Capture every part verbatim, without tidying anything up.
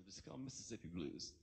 It's called Mississippi Blues.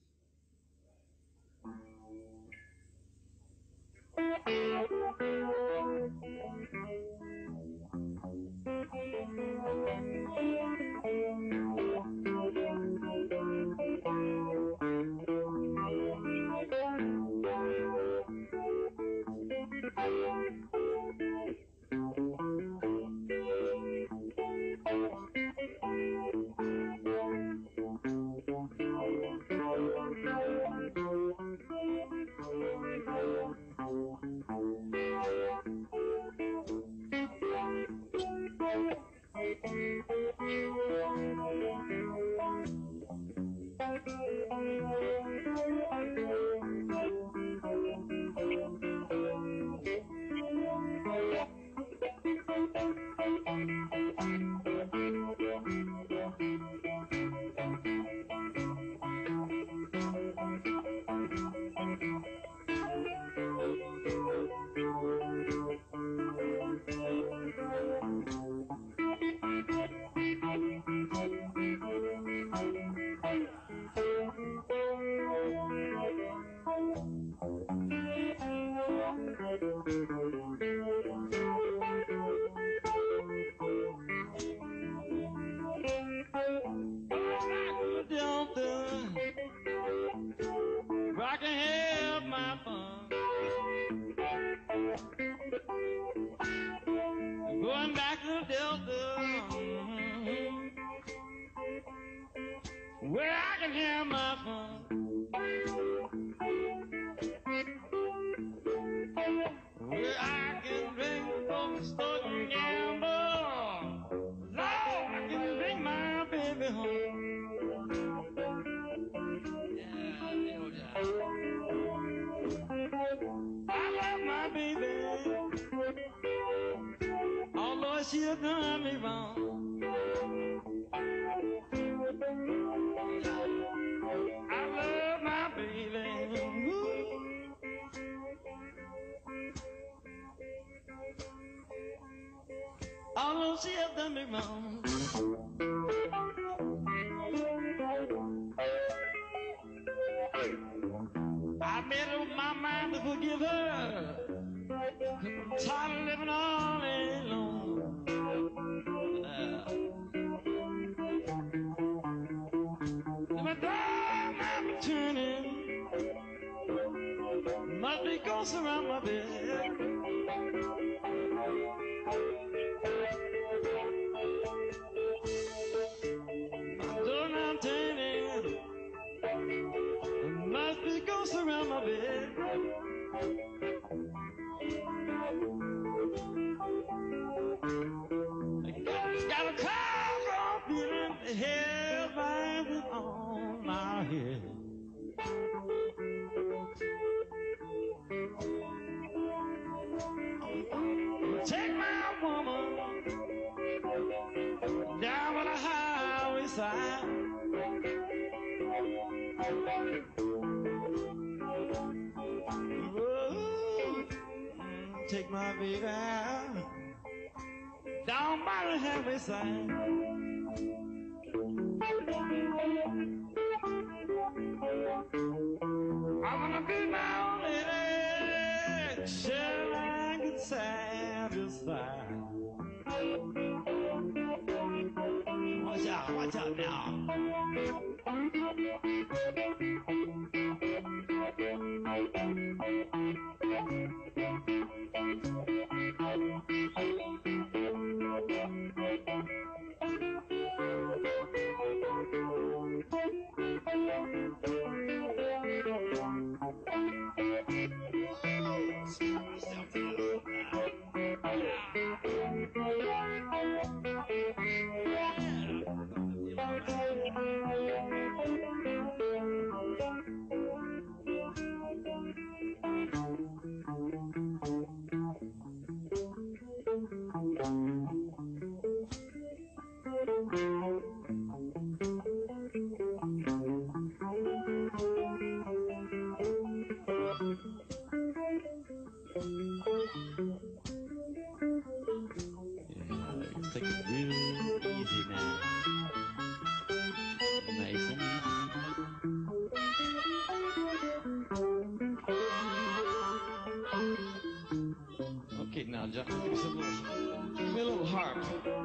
on, John. Give me some little, give me a little harp.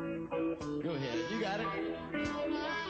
Go ahead. You got it.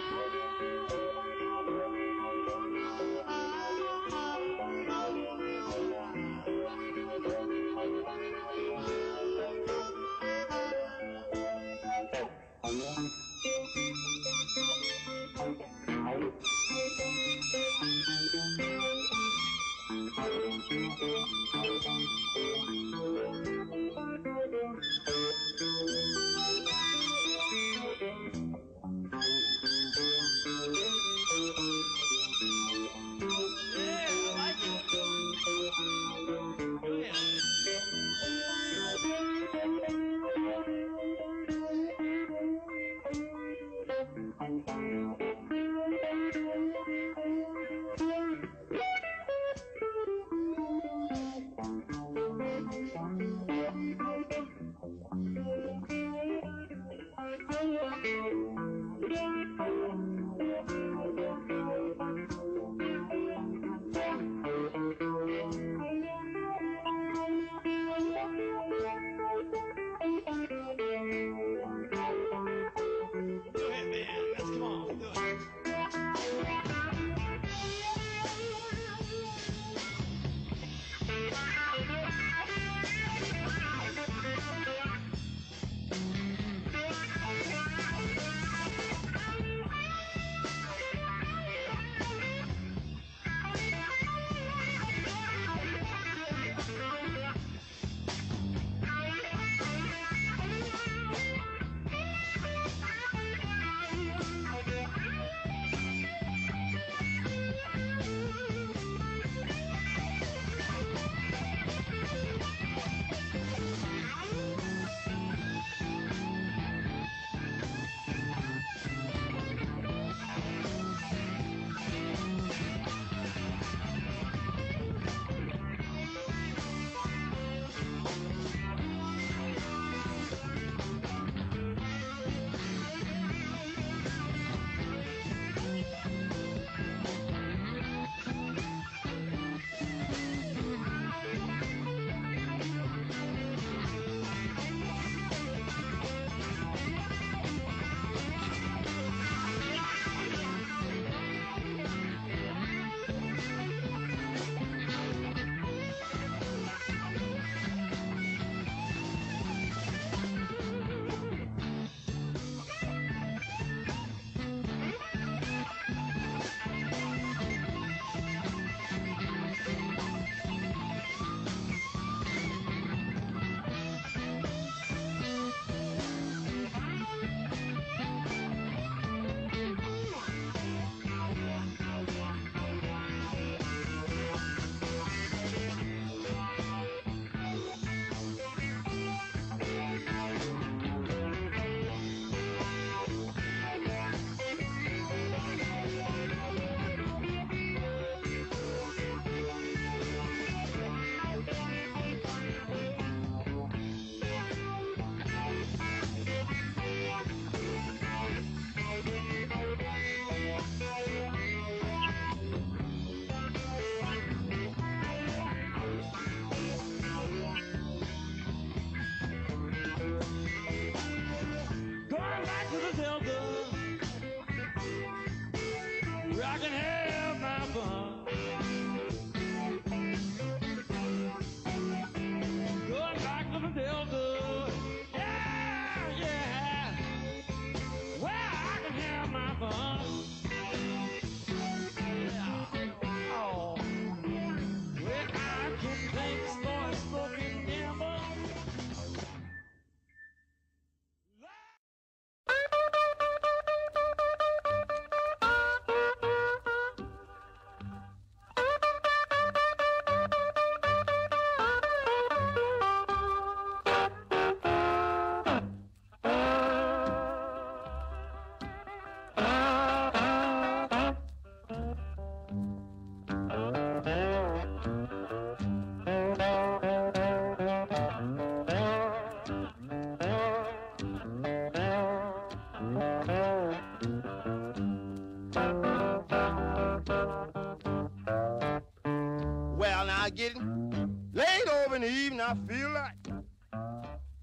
Well, now getting late over in the evening, I feel like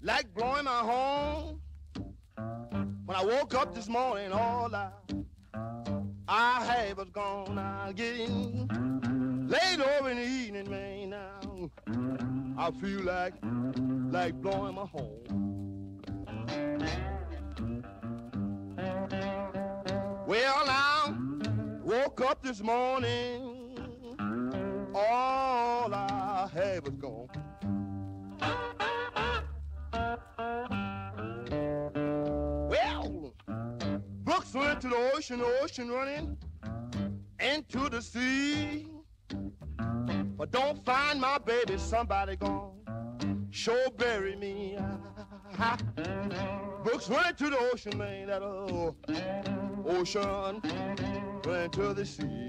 in my home. When I woke up this morning, all I, I had was gone. I getting late over in the evening, man. Now I feel like like blowing my horn. Well, now woke up this morning, all I had was gone. Well, Brooks went to the ocean, the ocean running into the sea. But don't find my baby, somebody gone sure bury me. Brooks went to the ocean, man, that old ocean went to the sea.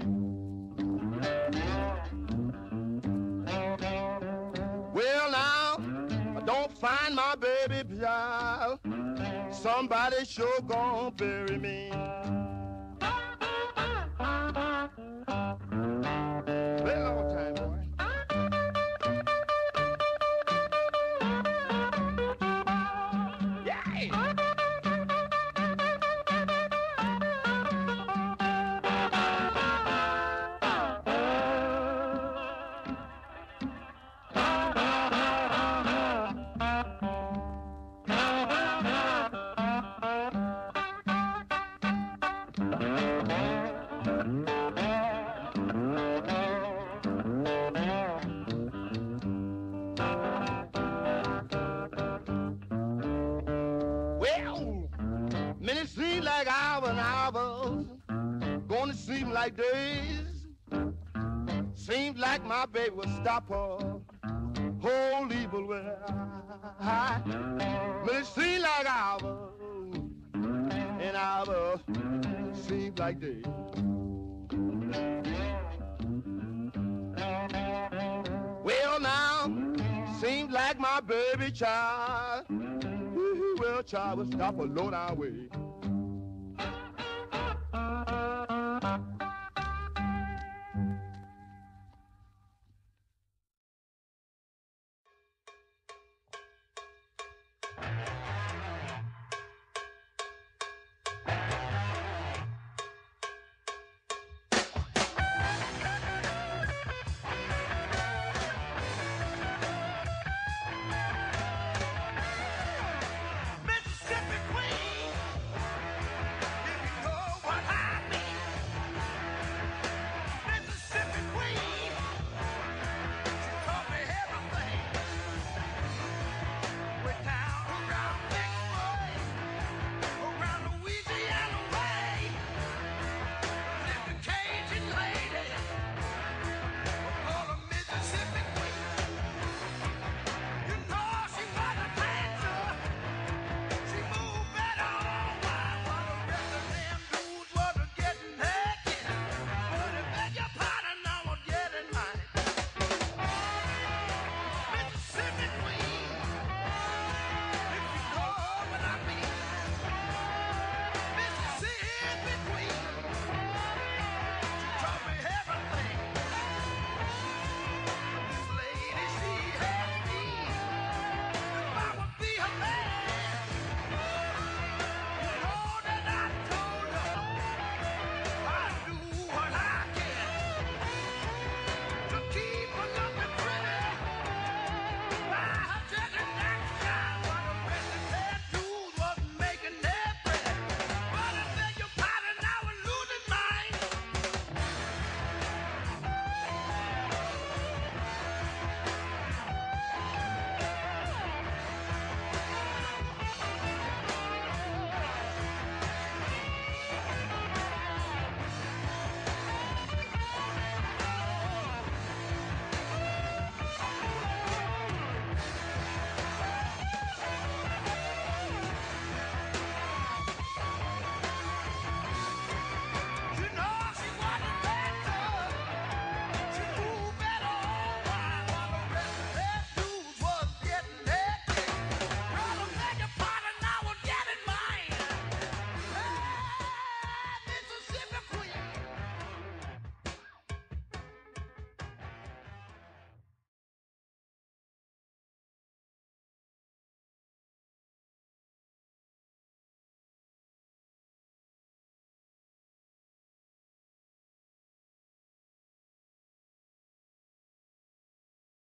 Well, now, I don't find my baby, child, somebody sure gonna bury me. Play a long time, boy. Minutes seem like hours and hours, gonna seem like days. Seems like my baby will stop her whole evil way. Minutes seem like hours and hours seems like days. Well, now seems like my baby child, well, child will stop a low down way.